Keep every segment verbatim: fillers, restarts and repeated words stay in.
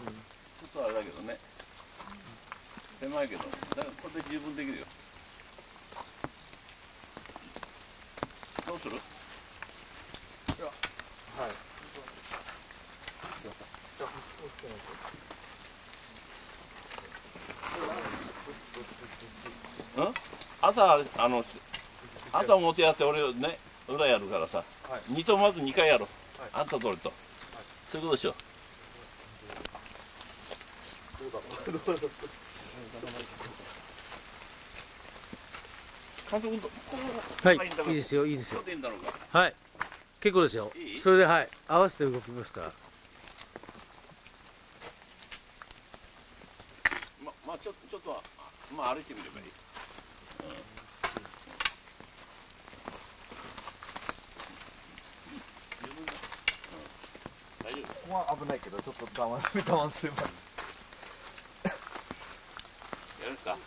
ちょっとあれだけどね、狭いけど、だからこれで十分できるよ。どうする？いや、はい。うん？朝あの朝表やって俺ね裏やるからさ、はい、にとまずにかいやろう。はい、あんたと俺と、はい、そういうことでしょ。どうだろう。監督とはい、いいですよいいですよ。はい、結構ですよ。いい？それではい合わせて動きますから。 ままあちょっとちょっとまあ歩いてみればいい。 ここは危ないけどちょっと我慢我慢すればいい。 やるか。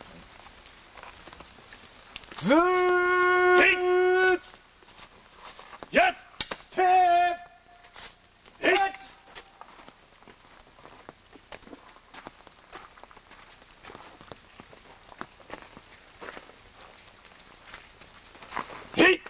ずーっやってーいへい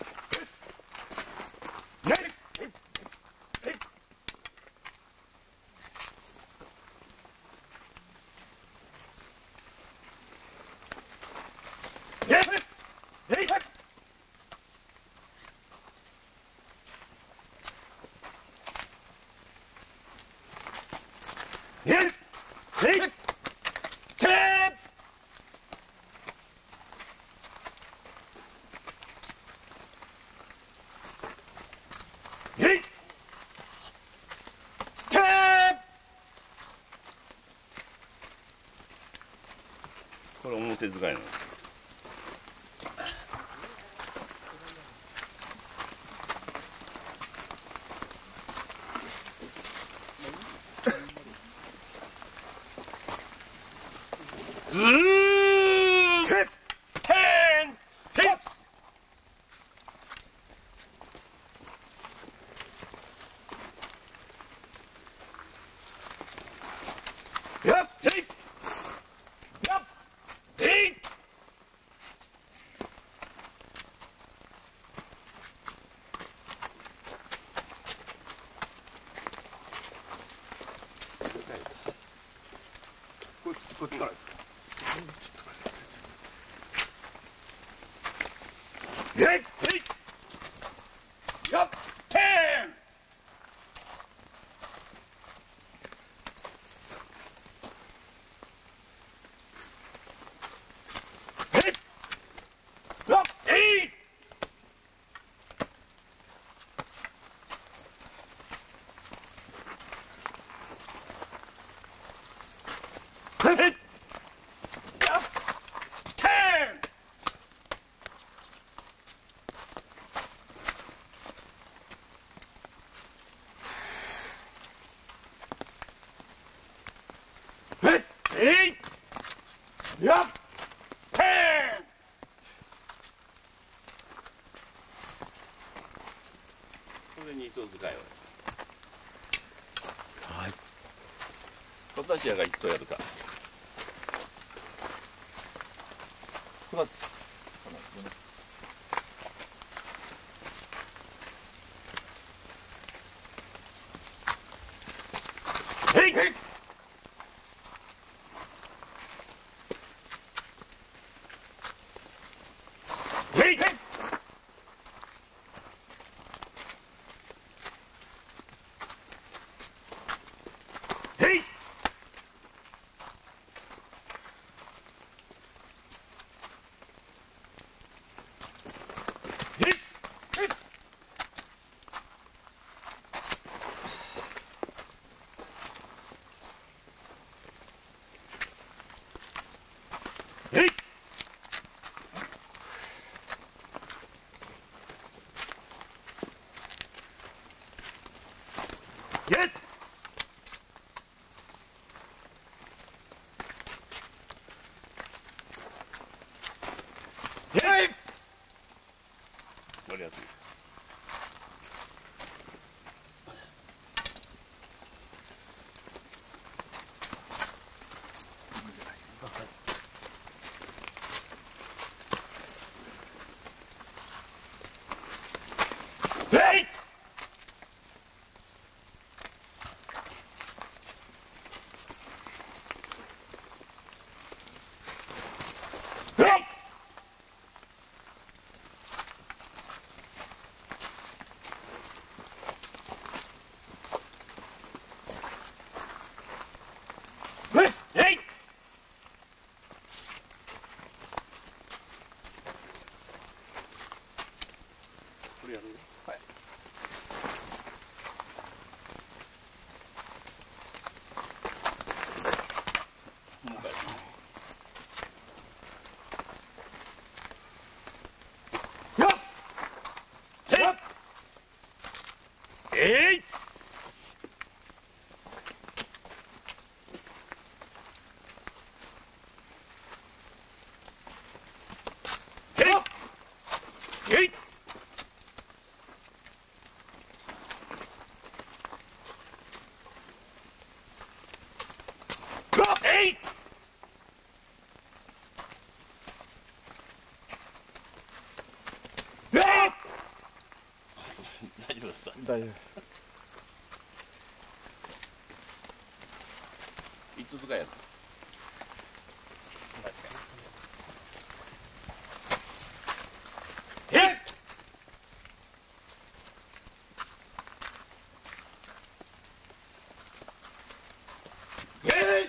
これ表使いなの。ずーってんてんやっへいやっへいこっちからですか。えいえいやってんえいやえいえいえいやっぺーんこれに糸使いをはい私らが一頭やるかくがつへいへいへいへいへいえいやっやい乗りやすいい大丈夫ですか。 大丈夫。 いつつかやる。えっ。えい。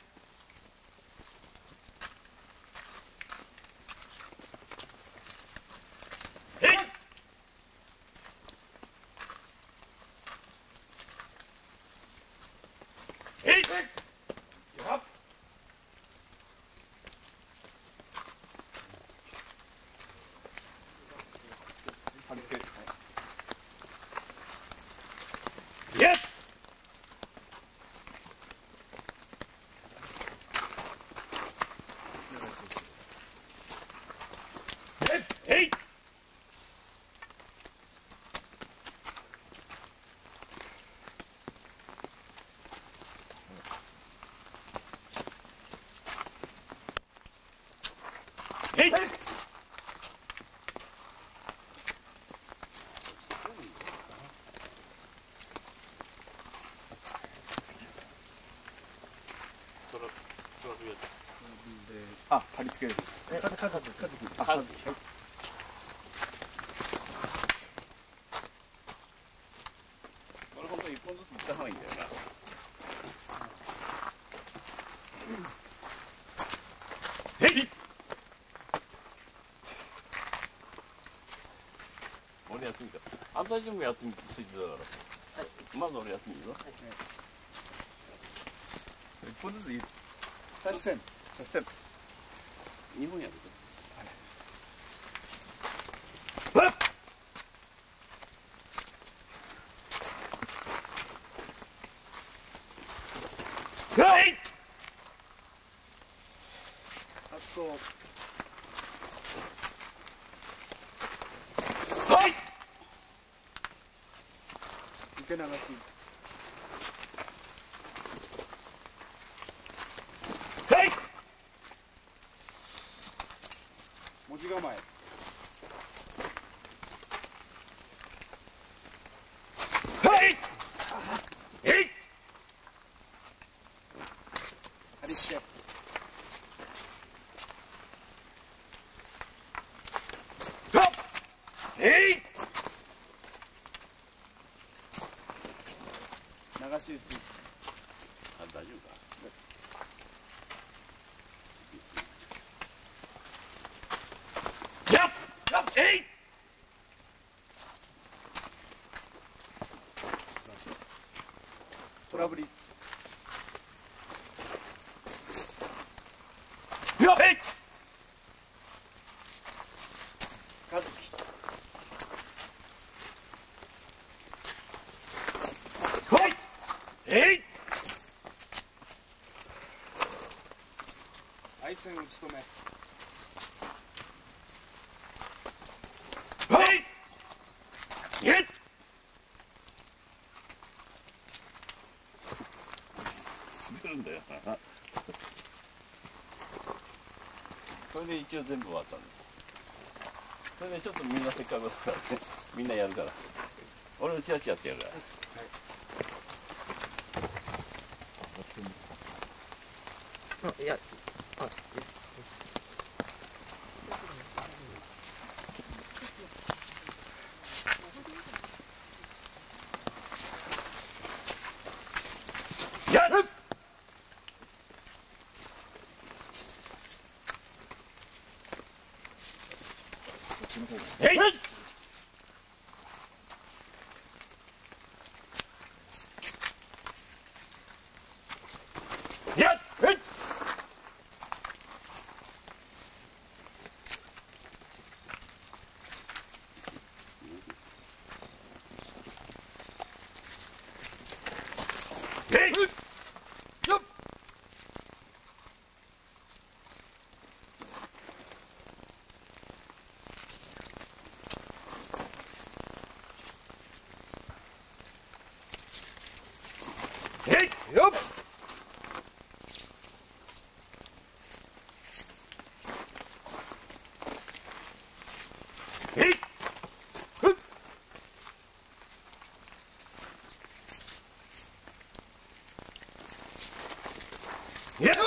あ、貼り付けです。え、かず、かず、かずき。あ、かずき。はい。 これ本当に一本ずついった方がいいんだよな。へい。俺やってみた。あんた自分もやってみてついてたから。はい。まず俺やってみるよ。 一本ずついい。差し線。差し線。 二本やる。はい。 発想。 はい。 受け流し。 はい。 文字構え。 はい。えい。 貼り付け。 はっ。えい。 流し打ち。 あ、大丈夫か。やっ。やっ。えい。 トラブリ。 やっ。えい。 かずき。 はい。えい。 愛線打ち止め。 はい。えい。滑るんだよな。それで一応全部終わったんです。それでちょっとみんなせっかくだからね、みんなやるから。俺うちはちやってやるから。 いや、あ、 やる。えい。やっ。えい。えい。 よっ。 えい。 よっ。 いや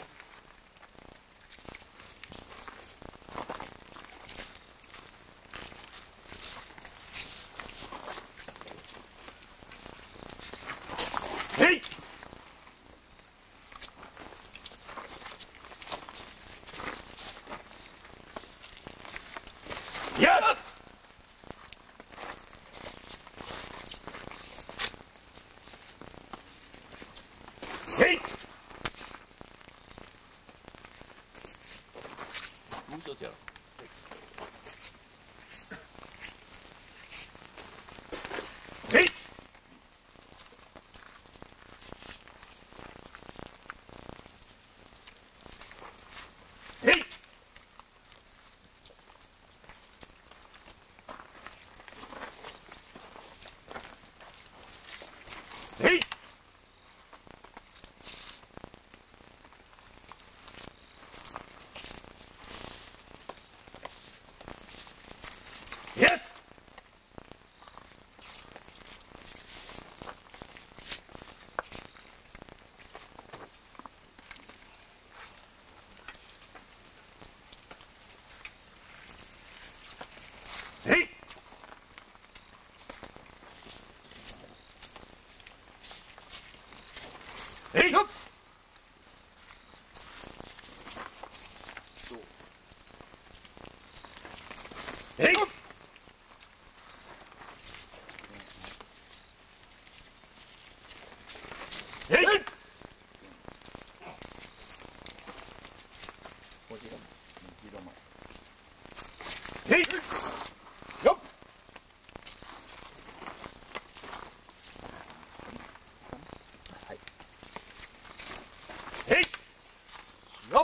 へいやっへいもう一つやろうへいへいへいやっへいへいよっへいへいへいよっへいよっ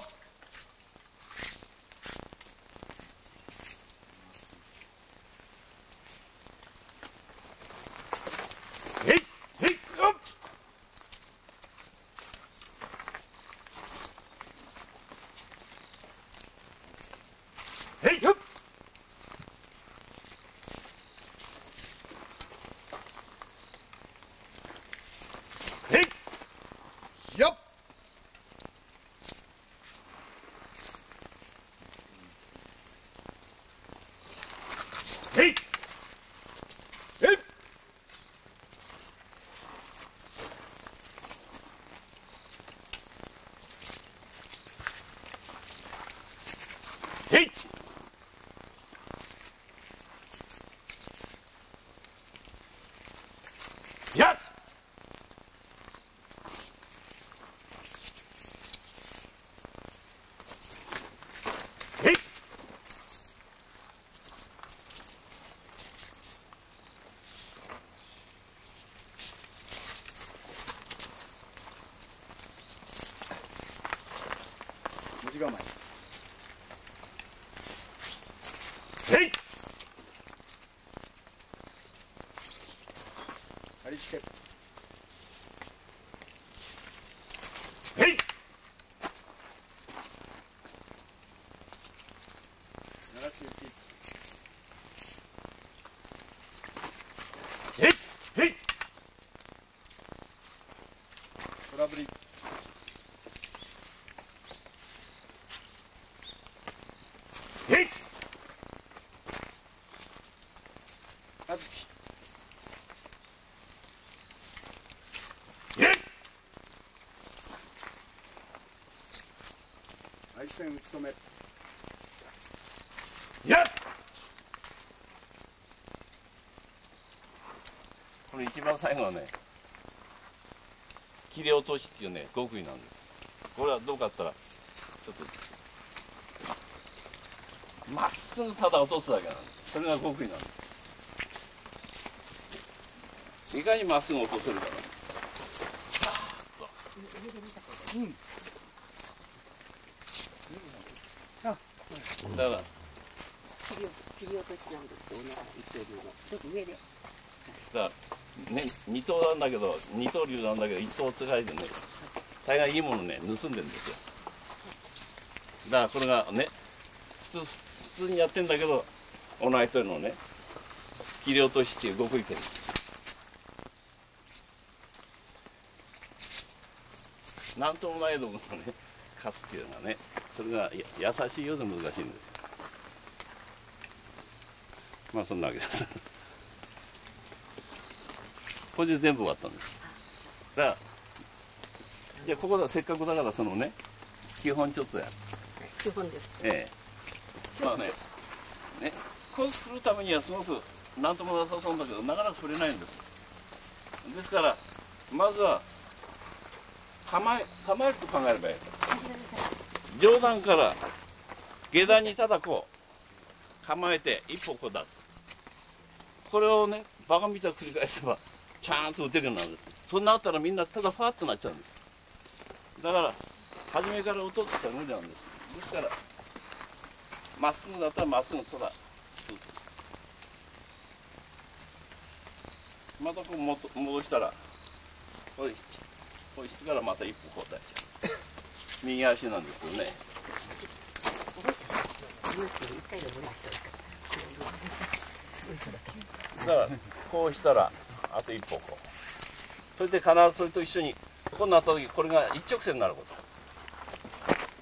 へいへいよっへいよっへいよっへいへいへいやっへい文字構え。 へい貼り付け。 へい鳴らし打ち。 へいへい空振り。 へいはずき。 へい配線打ち止め。 やっこれ一番最後はね切れ落としっていうね極意なんです。これはどうかって言ったらちょっとまっすぐただ落とすだけなんです。それが極意なんです。いかにまっすぐ落とせるかな。うんだから切り切り落としなんですよね、一刀流の。ちょっと上で。 だからね二刀なんだけど二刀流なんだけど一刀使えてね大概いいものね盗んでるんですよ。だからこれがね普通普通にやってんだけど同じ人のね切り落としっていう極意拳。 なんともないところのねカスっていうのがね、それがや優しいようで難しいんですよ。まあそんなわけです。これで全部終わったんです。だからじゃあここだ、せっかくだからそのね基本ちょっとやる。 基本です。 ええ、まあねねこれするためにはすごくなんともなさそうだけどなかなか触れないんです。ですからまずは構え構えると考えればいい。上段から下段にただこう構えて一歩こう出す。これをねバカみたいに繰り返せばちゃんと打てるようになるんです。そうなったらみんなただファーッとなっちゃうんです。だから初めから打とうとしたら無理なんです。ですからまっすぐだったらまっすぐただまたこうもと戻したらこれこうしてからまた一歩こう出しちゃう。右足なんですよね。だからこうしたらあと一歩こう。それで必ずそれと一緒にこうなった時これが一直線になること。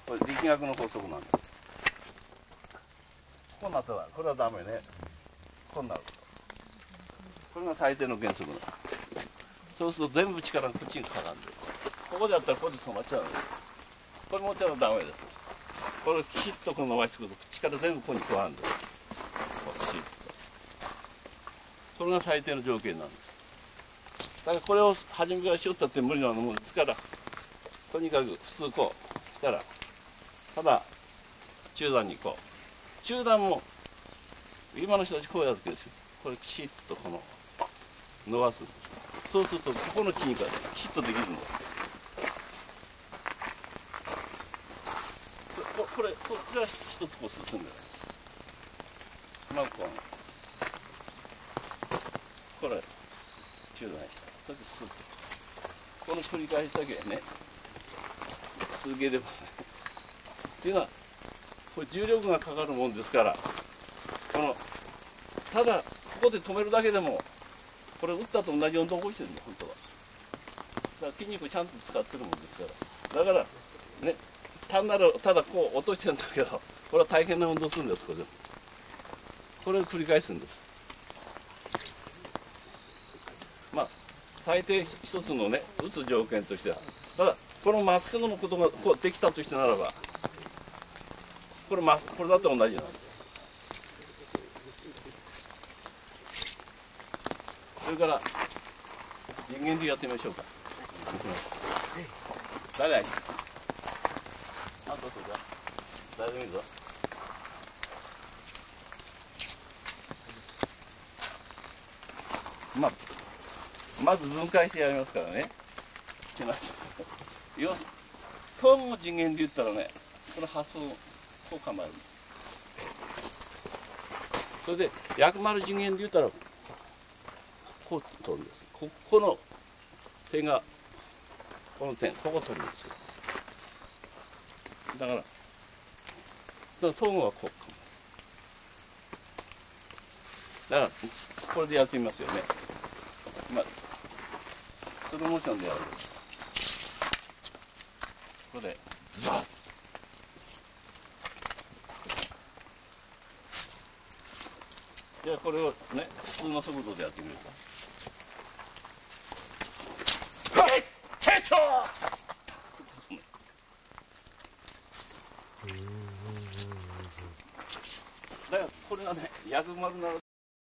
これ力学の法則なんです。こうなったらこれはダメね。こうなること。これが最低の原則なの。そうすると全部力がこっちにかかるんです。ここでやったらここで止まっちゃうんです。これ持ったらダメです。これをきちっとこう伸ばしてくると力全部ここに加わるんです。こうきちっと。それが最低の条件なんです。だからこれを初めからしよったって無理なもんですから、とにかく普通こうしたらただ中段にこう中段も今の人たちこうやるわけですよ。これきちっとこの伸ばす。そうするとここの地にきちっとできるんです。ここれこれが一つこう進んでる。まあこうこれ中段にした。それでスッとこの繰り返しだけね続ければねっていうのはこれ重力がかかるもんですから、このただここで止めるだけでもこれ打ったと同じ運動を起こしてるんだ本当は。だから筋肉ちゃんと使ってるもんですから。だからね単なるただこう落としてるんだけどこれは大変な運動するんです。これこれを繰り返すんです。まあ最低一つのね打つ条件としてはただこのまっすぐのことがこうできたとしてならばこれまこれだって同じなんです。それから人間でやってみましょうか。誰あとそれ誰でもいいぞ。まあまず分解してやりますからね。要するにトーンの次元で言ったらねこの発想をこう構える。それで薬丸次元で言ったらこう取るんです。ここの点がこの点ここ取るんですよ。だからだからトーンはこうだからこれでやってみますよね。まあスローモーションでやる。ここでズバッじゃあこれをね普通の速度でやってみると。はいチェイソーだからこれがね薬丸なら